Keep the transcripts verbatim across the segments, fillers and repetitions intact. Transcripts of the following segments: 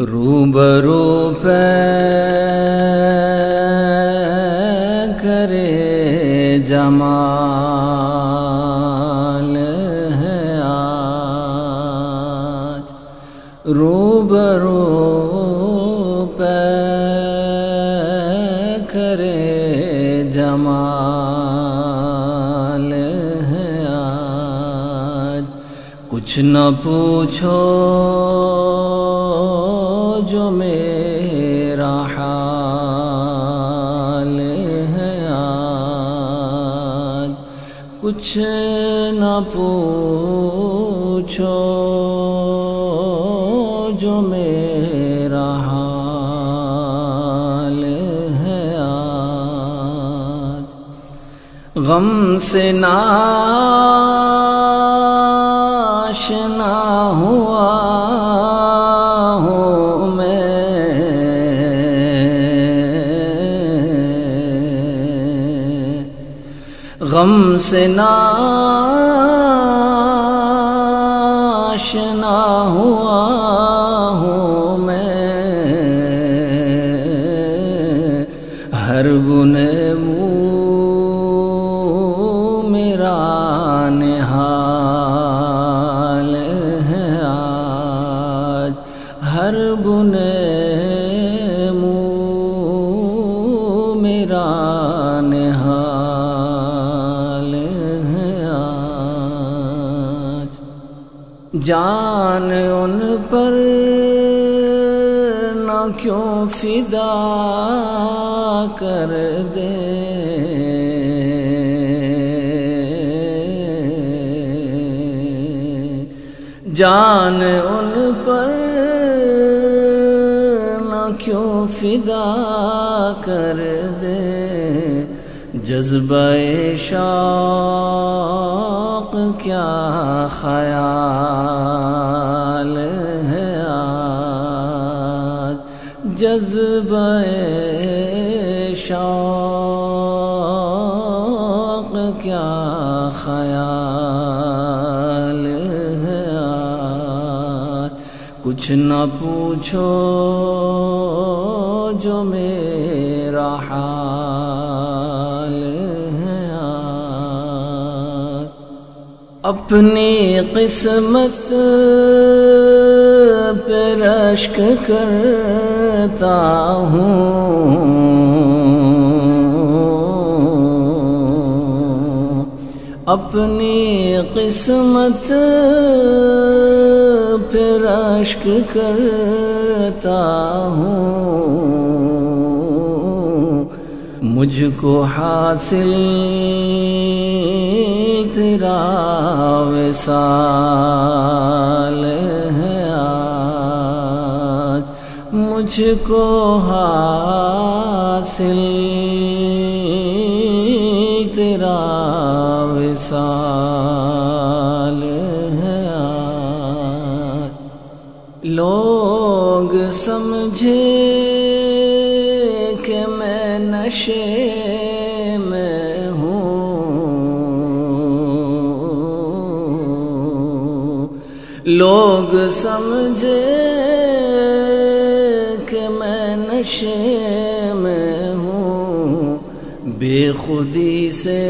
روبرو پہ کرے جمال ہے آج، روبرو پہ کرے جمال ہے آج، کچھ نہ پوچھو جو میرا حال ہے آج، کچھ نہ پوچھو جو میرا حال ہے آج، غم سے ناشنا ہوا غم سے ناشنا ہوا ہوں میں، ہر بنے منہ میرا نہال ہے آج، ہر بنے منہ میرا نہال جان ان پر نہ کیوں فدا کر دے، جان ان پر نہ کیوں فدا کر دے، جذبہ شوق کیا خیال ہے آج، جذبہ شوق کیا خیال ہے آج، کچھ نہ پوچھو جو میرا حال ہے آج، اپنی قسمت پہ رشک کرتا ہوں، اپنی قسمت پہ رشک کرتا ہوں، مجھ کو حاصل تیرا وصال ہے آج، مجھ کو حاصل تیرا وصال ہے آج، لوگ سمجھے کہ میں نشے میں ہوں، لوگ سمجھے کہ میں نشے میں ہوں، بے خودی سے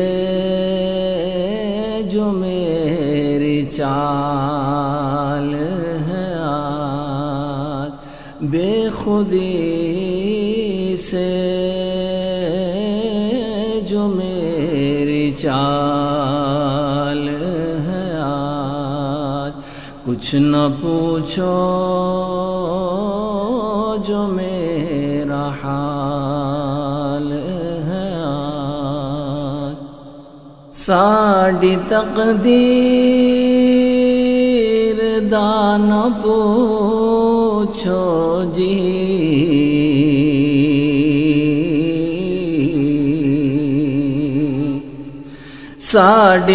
جو میری چال ہے آج، بے خودی سے جو میری چال ہے آج، کچھ نہ پوچھو جو میرا حال ہے آج، ساڑی تقدیر دان پوچھو جی، ساڑی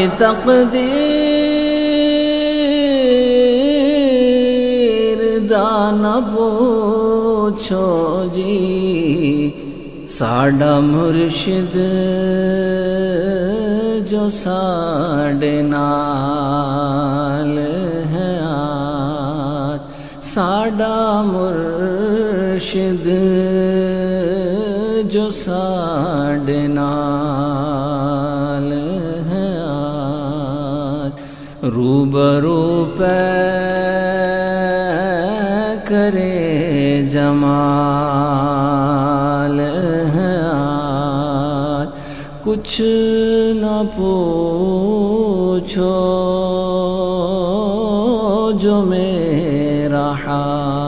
تقدیر دان پوچھو جی، ساڈا مرشد جو ساڈے نال ہے آج، ساڈا مرشد جو ساڈے نال ہے آج، روبرو پہ کرے جمال ہے آج، کچھ نہ پوچھو جو میرا حال